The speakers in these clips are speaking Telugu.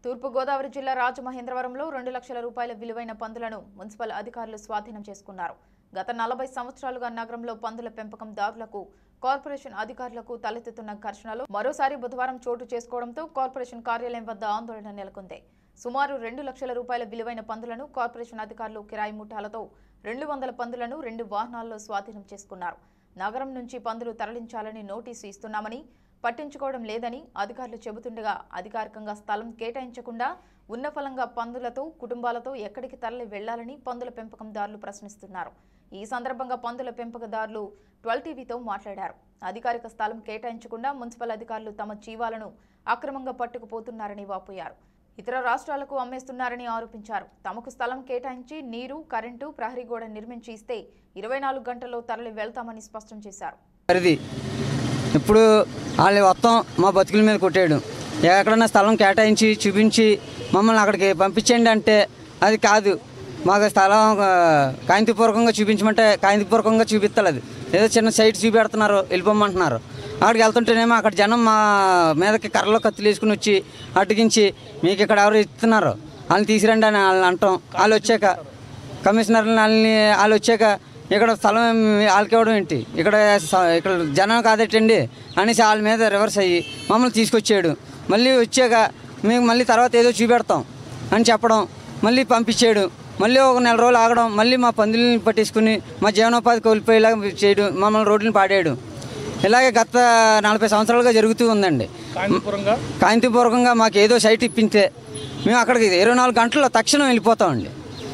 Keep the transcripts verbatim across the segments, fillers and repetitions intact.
తూర్పు గోదావరి జిల్లా రాజమహేంద్రవరంలో రెండు లక్షల రూపాయల విలువైన పందులను మున్సిపల్ అధికారులు స్వాధీనం చేసుకున్నారు. గత నలభై సంవత్సరాలుగా నగరంలో పందుల పెంపకందారులకు కార్పొరేషన్ అధికారులకు తలెత్తుతున్న ఘర్షణలు మరోసారి బుధవారం చోటు చేసుకోవడంతో కార్పొరేషన్ కార్యాలయం వద్ద ఆందోళన నెలకొంది. సుమారు రెండు లక్షల రూపాయల విలువైన పందులను కార్పొరేషన్ అధికారులు కిరాయి ముఠాలతో రెండు వందల పందులను రెండు వాహనాల్లో స్వాధీనం చేసుకున్నారు. నగరం నుంచి పందులు తరలించాలని నోటీసు ఇస్తున్నామని పట్టించుకోవడం లేదని అధికారులు చెబుతుండగా అధికారికంగా స్థలం కేటాయించకుండా ఉన్నఫలంగా పందులతో కుటుంబాలతో ఎక్కడికి తరలి వెళ్లాలని పందుల పెంపకందారులు ప్రశ్నిస్తున్నారు. ఈ సందర్భంగా పందుల పెంపకదారులు ట్వెల్వ్ టీవీతో మాట్లాడారు. అధికారిక స్థలం కేటాయించకుండా మున్సిపల్ అధికారులు తమ జీవాలను అక్రమంగా పట్టుకుపోతున్నారని వాపోయారు. ఇతర రాష్ట్రాలకు అమ్మేస్తున్నారని ఆరోపించారు. తమకు స్థలం కేటాయించి నీరు, కరెంటు, ప్రహరీ గోడ నిర్మించి ఇస్తే ఇరవై నాలుగు గంటల్లో తరలి వెళ్తామని స్పష్టం చేశారు. ఇప్పుడు వాళ్ళు మొత్తం మా బతుకుల మీద కొట్టాడు. ఎక్కడన్నా స్థలం కేటాయించి చూపించి మమ్మల్ని అక్కడికి పంపించండి అంటే అది కాదు. మాకు స్థలం కాంతిపూర్వకంగా చూపించమంటే కాంతిపూర్వకంగా చూపిస్తారు. అది ఏదో చిన్న సైట్ చూపెడుతున్నారు, వెళ్ళిపోమంటున్నారు. అక్కడికి వెళ్తుంటేనేమో అక్కడ జనం మా మీదకి కర్రలో కత్తులు వేసుకుని వచ్చి అడ్డగించి మీకు ఇక్కడ ఎవరు ఇస్తున్నారు వాళ్ళని తీసిరండి అని వాళ్ళని అంటాం. వాళ్ళు వచ్చాక కమిషనర్ని వాళ్ళని వాళ్ళు వచ్చాక ఇక్కడ స్థలం వాళ్ళకి ఇవ్వడం ఏంటి, ఇక్కడ ఇక్కడ జనం కాదటండి అనేసి వాళ్ళ మీద రివర్స్ అయ్యి మమ్మల్ని తీసుకొచ్చాడు. మళ్ళీ వచ్చాక మేము మళ్ళీ తర్వాత ఏదో చూపెడతాం అని చెప్పడం, మళ్ళీ పంపించాడు. మళ్ళీ ఒక నెల రోజులు ఆగడం, మళ్ళీ మా పందులని పట్టేసుకుని మా జీవనోపాధి కోల్పోయేలా చేయడం, మమ్మల్ని రోడ్లను పాడేయడం. ఇలాగే గత నలభై సంవత్సరాలుగా జరుగుతూ ఉందండి. కాంతిపూర్వకంగా మాకు ఏదో సైట్ ఇప్పించే మేము అక్కడికి ఇరవై నాలుగు గంటల్లో తక్షణం వెళ్ళిపోతామండి.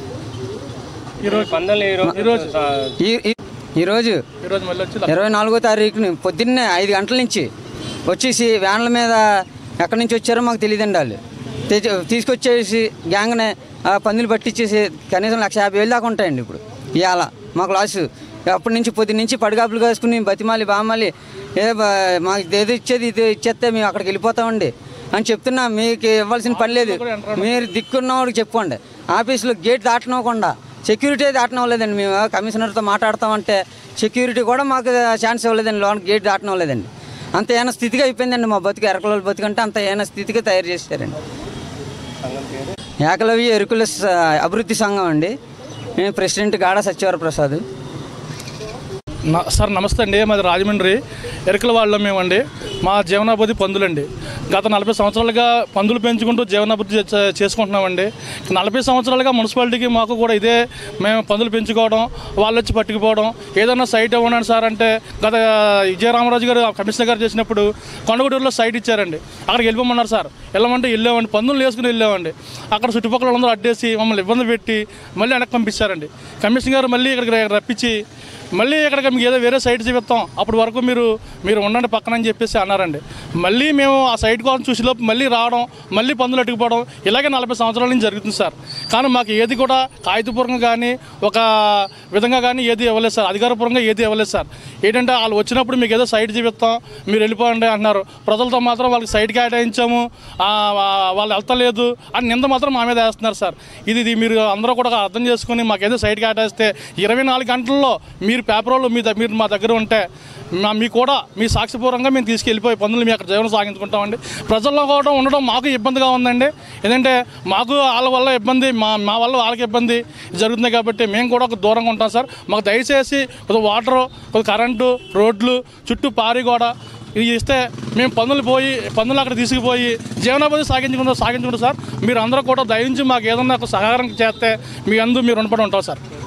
ఈరోజు ఇరవై నాలుగో తారీఖుని పొద్దున్నే ఐదు గంటల నుంచి వచ్చేసి వ్యాన్ల మీద ఎక్కడి నుంచి వచ్చారో మాకు తెలియదండి. వాళ్ళు తీసుకొచ్చేసి గ్యాంగ్నే పందులు పట్టించేసి కనీసం లక్ష యాభై వేలు దాకా ఉంటాయండి. ఇప్పుడు ఇవాళ మాకు లాసు. అప్పటి నుంచి పొద్దున్న నుంచి పడిగాపులు కాసుకుని బతిమాలి బామాలి ఏ మాకు ఏదో ఇచ్చేది ఇది ఇచ్చేస్తే మేము అక్కడికి వెళ్ళిపోతామండి అని చెప్తున్నా. మీకు ఇవ్వాల్సిన పని లేదు. మీరు దిక్కున్నవాడికి చెప్పుకోండి. ఆఫీసులో గేట్ దాటనివ్వకుండా సెక్యూరిటీ దాటనివ్వలేదండి. మేము కమిషనర్తో మాట్లాడతామంటే సెక్యూరిటీ కూడా మాకు ఛాన్స్ ఇవ్వలేదండి. లోన్ గేట్ దాటనివ్వలేదండి. అంత ఏమైనా స్థితిగా అయిపోయిందండి మా బతుకు. ఎరకల బతుకంటే అంత ఏమైనా స్థితిగా తయారు చేశారండి. ఏకలవ్య ఎరుకుల అభివృద్ధి సంఘం అండి. నేను ప్రెసిడెంట్ గాడ సత్యవర ప్రసాద్. సార్ నమస్తే అండి. మాది రాజమండ్రి ఎరకల వాళ్ళం మేమండి. మా జీవనాభివృద్ధి పందులండి. గత నలభై సంవత్సరాలుగా పందులు పెంచుకుంటూ జీవనాభివృద్ధి చేసుకుంటున్నామండి. నలభై సంవత్సరాలుగా మున్సిపాలిటీకి మాకు కూడా ఇదే మేము పందులు పెంచుకోవడం, వాళ్ళు వచ్చి పట్టుకుపోవడం, ఏదైనా సైట్ ఇవ్వండి సార్ అంటే గత విజయరామరాజు గారు కమిషనర్ గారు చేసినప్పుడు కొండగూడూరులో సైట్ ఇచ్చారండి. అక్కడికి వెళ్ళిపోమన్నారు సార్. వెళ్ళమంటే వెళ్ళామండి. పందులు వేసుకుని వెళ్ళామండి. అక్కడ చుట్టుపక్కల అందరూ అడ్డేసి మమ్మల్ని ఇబ్బంది పెట్టి మళ్ళీ వెనక్కి పంపించారండి. కమిషనర్ గారు మళ్ళీ ఇక్కడికి రప్పించి మళ్ళీ ఇక్కడికి మీకు ఏదో వేరే సైట్ చూపిస్తాం, అప్పటి వరకు మీరు మీరు ఉండండి పక్కన అని చెప్పేసి అన్నారండి. మళ్ళీ మేము ఆ సైట్ కోసం చూసేలోపు మళ్ళీ రావడం, మళ్ళీ పందులు అట్టుకుపోవడం, ఇలాగే నలభై సంవత్సరాల నుంచి జరుగుతుంది సార్. కానీ మాకు ఏది కూడా కాగితపూర్వకంగా కానీ ఒక విధంగా కానీ ఏది ఇవ్వలేదు సార్. అధికారపూర్వకంగా ఏది ఇవ్వలేదు సార్. ఏంటంటే వాళ్ళు వచ్చినప్పుడు మీకు ఏదో సైట్ చూపిస్తాం, మీరు వెళ్ళిపోండి అంటున్నారు. ప్రజలతో మాత్రం వాళ్ళకి సైట్ కేటాయించాము, వాళ్ళు వెళ్తలేదు అని నింద మాత్రం మా మీద వేస్తున్నారు సార్. ఇది ఇది మీరు అందరూ కూడా అర్థం చేసుకుని మాకు ఏదో సైట్ కేటాయిస్తే ఇరవై నాలుగు గంటల్లో మీరు పేపర్ వాళ్ళు మీ మీరు మా దగ్గర ఉంటే మీ కూడా మీ సాక్షిపూర్వంగా మేము తీసుకెళ్ళిపోయి పందులు మీ అక్కడ జీవనం సాగించుకుంటామండి. ప్రజల్లో కూడా ఉండడం మాకు ఇబ్బందిగా ఉందండి. ఎందుకంటే మాకు వాళ్ళ వల్ల ఇబ్బంది, మా మా వల్ల వాళ్ళకి ఇబ్బంది జరుగుతుంది కాబట్టి మేము కూడా ఒక దూరంగా ఉంటాం సార్. మాకు దయచేసి కొద్దిగా వాటరు, కొద్దిగా కరెంటు, రోడ్లు, చుట్టూ పారి కూడా ఇది ఇస్తే మేము పందులు పోయి పందులు అక్కడ తీసుకుపోయి జీవనోపాధి సాగించుకుంటాం సాగించుకుంటాం సార్. మీరు అందరూ కూడా దయించి మాకు ఏదన్నా సహకారం చేస్తే మీ అందరూ మీరు రుణపడి ఉంటాం సార్.